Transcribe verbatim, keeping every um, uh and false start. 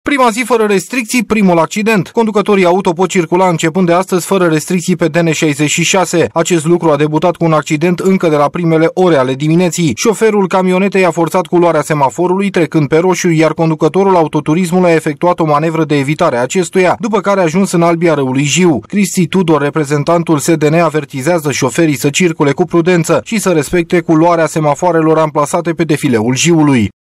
Prima zi fără restricții, primul accident. Conducătorii auto pot circula începând de astăzi fără restricții pe D N șaizeci și șase. Acest lucru a debutat cu un accident încă de la primele ore ale dimineții. Șoferul camionetei a forțat culoarea semaforului trecând pe roșu, iar conducătorul autoturismului a efectuat o manevră de evitare a acestuia, după care a ajuns în albia râului Jiu. Cristi Tudor, reprezentantul S D N, avertizează șoferii să circule cu prudență și să respecte culoarea semafoarelor amplasate pe defileul Jiului.